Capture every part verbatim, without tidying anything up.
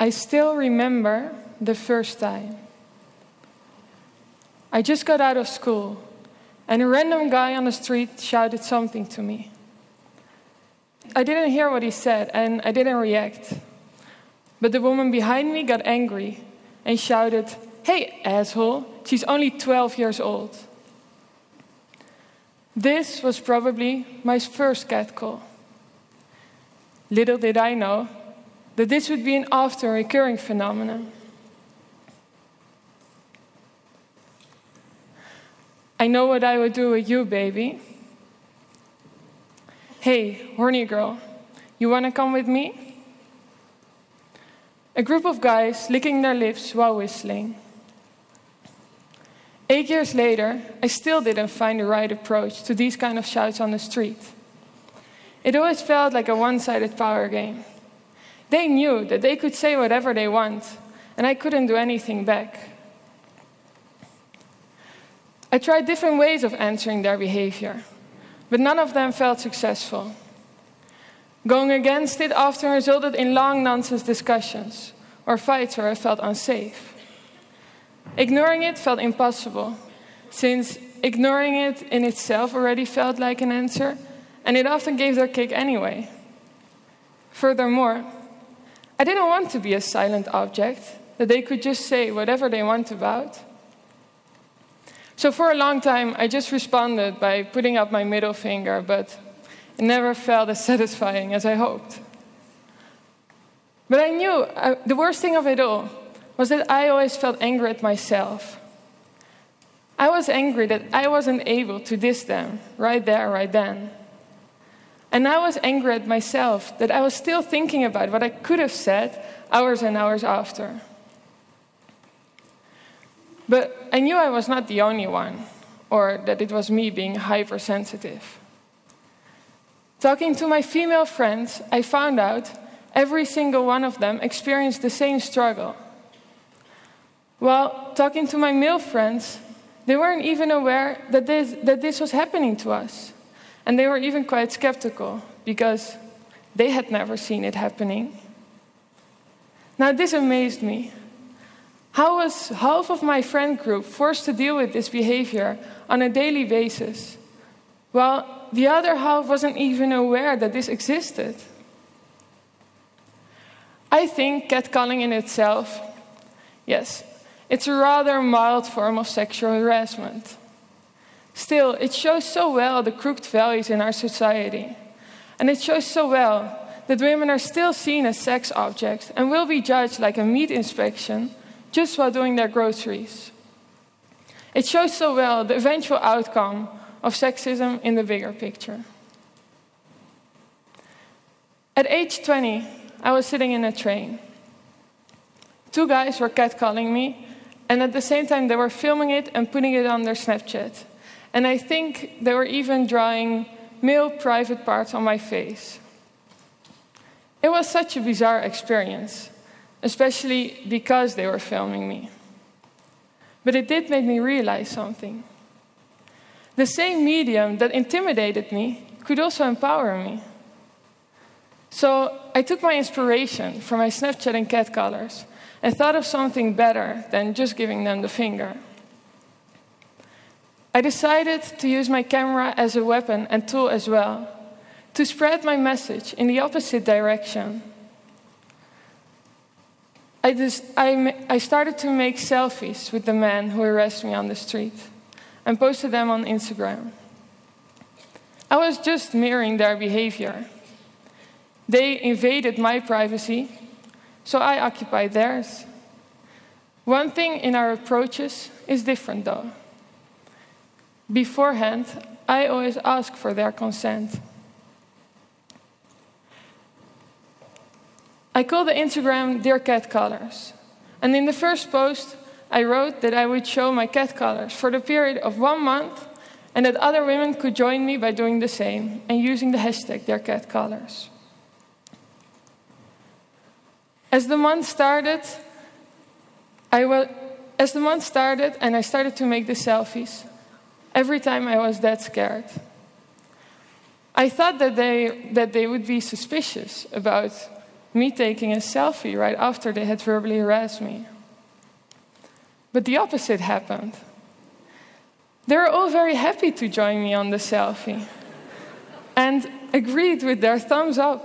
I still remember the first time. I just got out of school, and a random guy on the street shouted something to me. I didn't hear what he said, and I didn't react. But the woman behind me got angry and shouted, "Hey, asshole, she's only twelve years old." This was probably my first catcall. Little did I know that this would be an often recurring phenomenon. I know what I would do with you, baby. Hey, horny girl, you wanna come with me? A group of guys licking their lips while whistling. Eight years later, I still didn't find the right approach to these kind of shouts on the street. It always felt like a one-sided power game. They knew that they could say whatever they want, and I couldn't do anything back. I tried different ways of answering their behavior, but none of them felt successful. Going against it often resulted in long nonsense discussions or fights where I felt unsafe. Ignoring it felt impossible, since ignoring it in itself already felt like an answer, and it often gave their kick anyway. Furthermore, I didn't want to be a silent object that they could just say whatever they want about. So for a long time, I just responded by putting up my middle finger, but it never felt as satisfying as I hoped. But I knew uh, the worst thing of it all was that I always felt angry at myself. I was angry that I wasn't able to diss them right there, right then. And I was angry at myself that I was still thinking about what I could have said hours and hours after. But I knew I was not the only one, or that it was me being hypersensitive. Talking to my female friends, I found out every single one of them experienced the same struggle. While talking to my male friends, they weren't even aware that this, that this was happening to us. And they were even quite skeptical, because they had never seen it happening. Now, this amazed me. How was half of my friend group forced to deal with this behavior on a daily basis, while the other half wasn't even aware that this existed? I think catcalling in itself, yes, it's a rather mild form of sexual harassment. Still, it shows so well the crooked values in our society. And it shows so well that women are still seen as sex objects and will be judged like a meat inspection just while doing their groceries. It shows so well the eventual outcome of sexism in the bigger picture. At age twenty, I was sitting in a train. Two guys were catcalling me, and at the same time they were filming it and putting it on their Snapchat. And I think they were even drawing male private parts on my face. It was such a bizarre experience, especially because they were filming me. But it did make me realize something. The same medium that intimidated me could also empower me. So I took my inspiration from my Snapchat and catcallers and thought of something better than just giving them the finger. I decided to use my camera as a weapon and tool as well, to spread my message in the opposite direction. I, just, I, I started to make selfies with the men who harassed me on the street and posted them on Instagram. I was just mirroring their behavior. They invaded my privacy, so I occupied theirs. One thing in our approaches is different, though. Beforehand, I always ask for their consent. I called the Instagram Dear Catcallers, and in the first post, I wrote that I would show my catcallers for the period of one month, and that other women could join me by doing the same and using the hashtag Dear Catcallers. As the month started, I was, as the month started, and I started to make the selfies, every time I was that scared. I thought that they, that they would be suspicious about me taking a selfie right after they had verbally harassed me. But the opposite happened. They were all very happy to join me on the selfie and agreed with their thumbs up.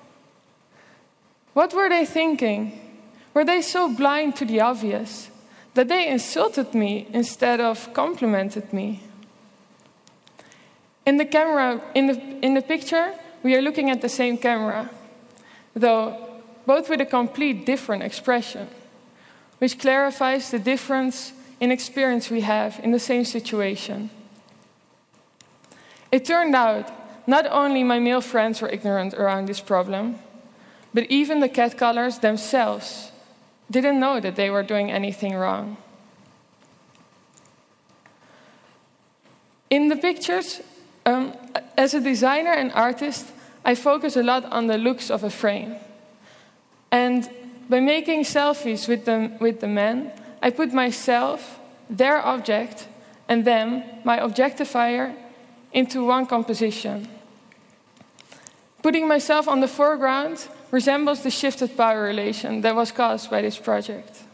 What were they thinking? Were they so blind to the obvious that they insulted me instead of complimented me? In the camera, in the, in the picture, we are looking at the same camera, though both with a complete different expression, which clarifies the difference in experience we have in the same situation. It turned out not only my male friends were ignorant around this problem, but even the catcallers themselves didn't know that they were doing anything wrong. In the pictures, um, as a designer and artist, I focus a lot on the looks of a frame. And by making selfies with the, with the men, I put myself, their object, and them, my objectifier, into one composition. Putting myself on the foreground resembles the shifted power relation that was caused by this project.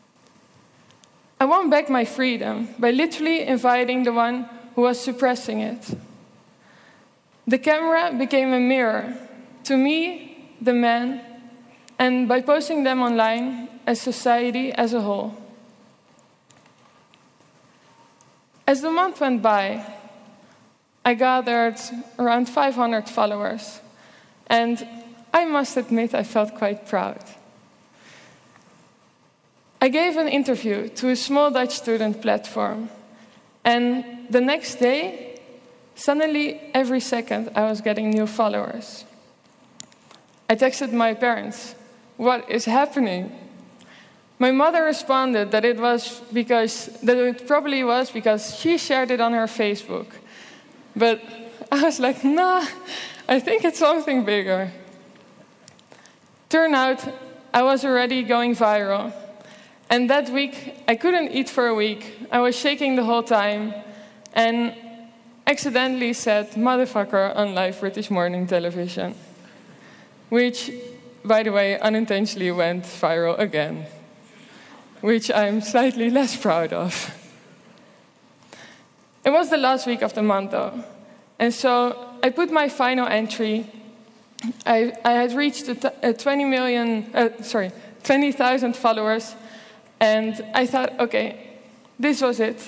I won back my freedom by literally inviting the one who was suppressing it. The camera became a mirror to me, the man, and by posting them online, as society as a whole. As the month went by, I gathered around five hundred followers, and I must admit I felt quite proud. I gave an interview to a small Dutch student platform, and the next day, suddenly every second I was getting new followers. I texted my parents, "What is happening?" My mother responded that it was because that it probably was because she shared it on her Facebook. But I was like, nah, I think it's something bigger. Turned out I was already going viral. And that week, I couldn't eat for a week. I was shaking the whole time and accidentally said motherfucker on live British morning television, which, by the way, unintentionally went viral again, which I'm slightly less proud of. It was the last week of the month, though, and so I put my final entry. I, I had reached a, a twenty million, uh, sorry, twenty thousand followers, and I thought, okay, this was it.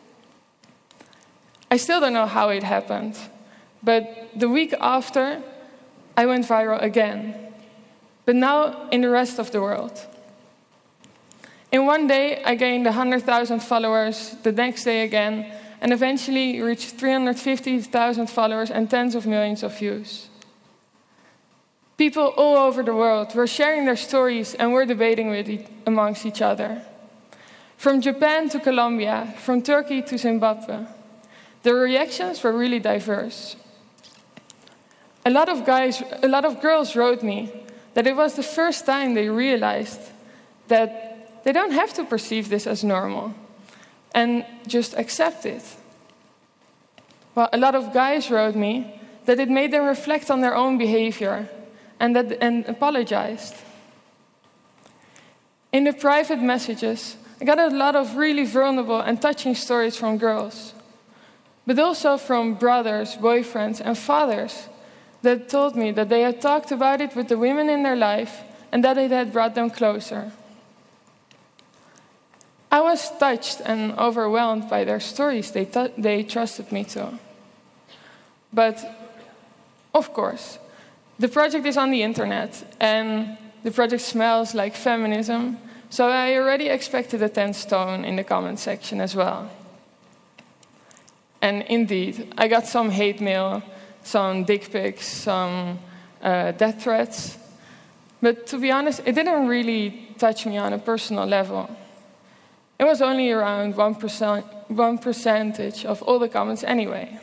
I still don't know how it happened, but the week after, I went viral again, but now in the rest of the world. In one day, I gained one hundred thousand followers, the next day again, and eventually reached three hundred fifty thousand followers and tens of millions of views. People all over the world were sharing their stories and were debating with e- amongst each other. From Japan to Colombia, from Turkey to Zimbabwe, the reactions were really diverse. A lot of guys, a lot of girls wrote me that it was the first time they realized that they don't have to perceive this as normal and just accept it. Well, a lot of guys wrote me that it made them reflect on their own behavior and, that, and apologized. In the private messages, I got a lot of really vulnerable and touching stories from girls, but also from brothers, boyfriends, and fathers that told me that they had talked about it with the women in their life and that it had brought them closer. I was touched and overwhelmed by their stories they, t- they trusted me to. But, of course, the project is on the internet, and the project smells like feminism, so I already expected a tense tone in the comment section as well. And indeed, I got some hate mail, some dick pics, some uh, death threats. But to be honest, it didn't really touch me on a personal level. It was only around one percent, one percentage of all the comments anyway.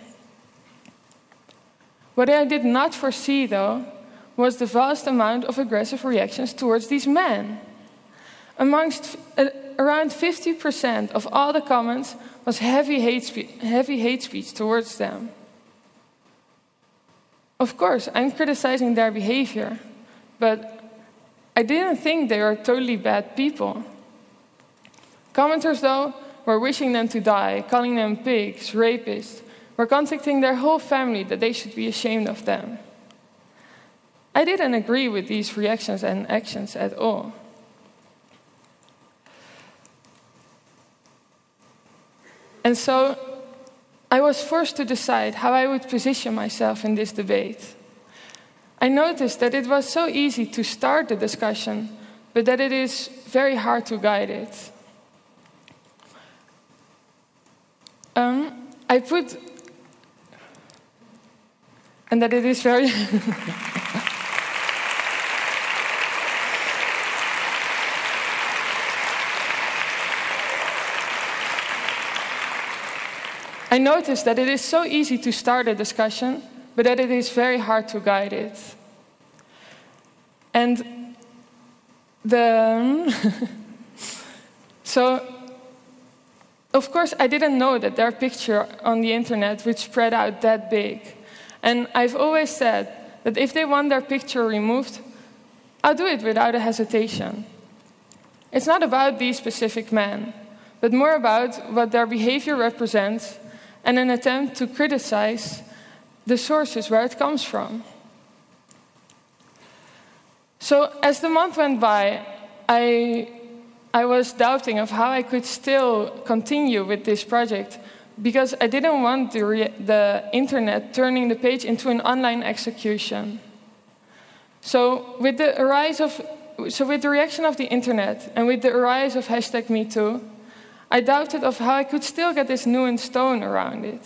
What I did not foresee, though, was the vast amount of aggressive reactions towards these men. Amongst uh, around fifty percent of all the comments was heavy hate, spe- heavy hate speech towards them. Of course, I'm criticizing their behavior, but I didn't think they were totally bad people. Commenters, though, were wishing them to die, calling them pigs, rapists, were contacting their whole family that they should be ashamed of them. I didn't agree with these reactions and actions at all. And so I was forced to decide how I would position myself in this debate. I noticed that it was so easy to start the discussion, but that it is very hard to guide it. Um, I put, and that it is very, I noticed that it is so easy to start a discussion, but that it is very hard to guide it. And the so, of course, I didn't know that their picture on the internet would spread out that big. And I've always said that if they want their picture removed, I'll do it without a hesitation. It's not about these specific men, but more about what their behavior represents and an attempt to criticize the sources where it comes from. So as the month went by, I, I was doubting of how I could still continue with this project because I didn't want the, re the internet turning the page into an online execution. So with the rise of, so with the reaction of the internet and with the rise of hashtag MeToo, I doubted of how I could still get this nuanced tone around it.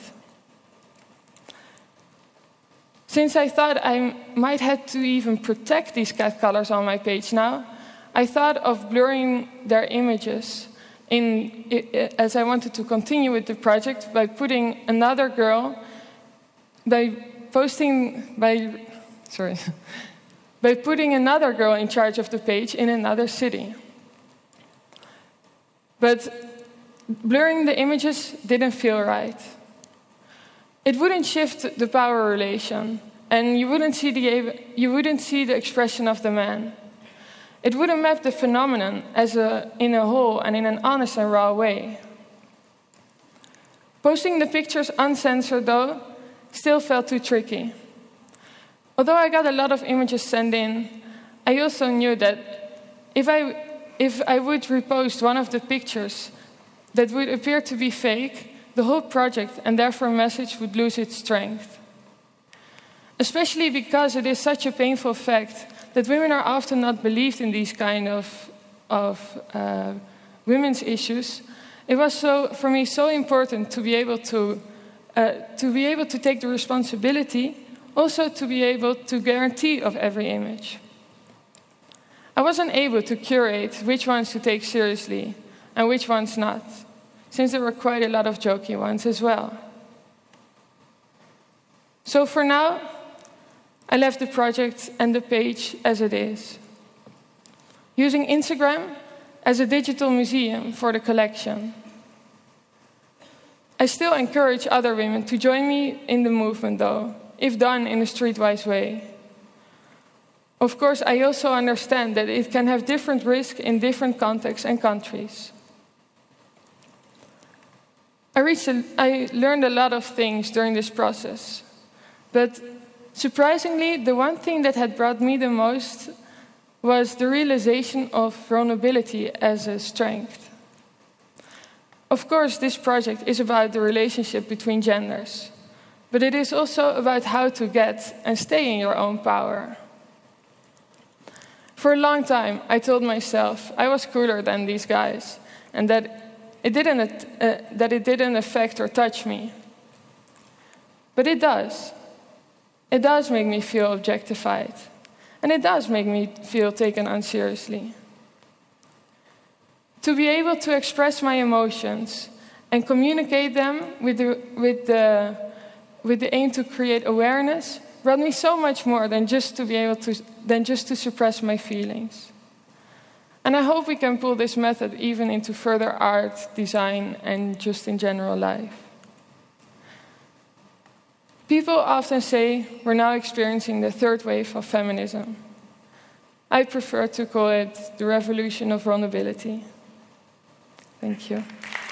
Since I thought I might have to even protect these cat colors on my page now, I thought of blurring their images in, as I wanted to continue with the project by putting another girl, by posting, by, sorry, by putting another girl in charge of the page in another city. But blurring the images didn't feel right. It wouldn't shift the power relation, and you wouldn't see the, you wouldn't see the expression of the man. It wouldn't map the phenomenon as a, in a whole and in an honest and raw way. Posting the pictures uncensored, though, still felt too tricky. Although I got a lot of images sent in, I also knew that if I, if I would repost one of the pictures that would appear to be fake, the whole project and therefore message would lose its strength. Especially because it is such a painful fact that women are often not believed in these kind of, of uh, women's issues. It was so, for me, so important to be able to, uh, to be able to take the responsibility, also to be able to guarantee of every image. I wasn't able to curate which ones to take seriously and which ones not, since there were quite a lot of jokey ones as well. So for now, I left the project and the page as it is, using Instagram as a digital museum for the collection. I still encourage other women to join me in the movement, though, if done in a streetwise way. Of course, I also understand that it can have different risks in different contexts and countries. I, reached a, I learned a lot of things during this process, but surprisingly, the one thing that had brought me the most was the realization of vulnerability as a strength. Of course, this project is about the relationship between genders, but it is also about how to get and stay in your own power. For a long time, I told myself I was cooler than these guys, and that it didn't, uh, that it didn't affect or touch me. But it does. It does make me feel objectified, and it does make me feel taken unseriously. To be able to express my emotions and communicate them with the, with the, with the aim to create awareness brought me so much more than just to be able to, than just to suppress my feelings. And I hope we can pull this method even into further art, design, and just in general life. People often say we're now experiencing the third wave of feminism. I prefer to call it the revolution of vulnerability. Thank you.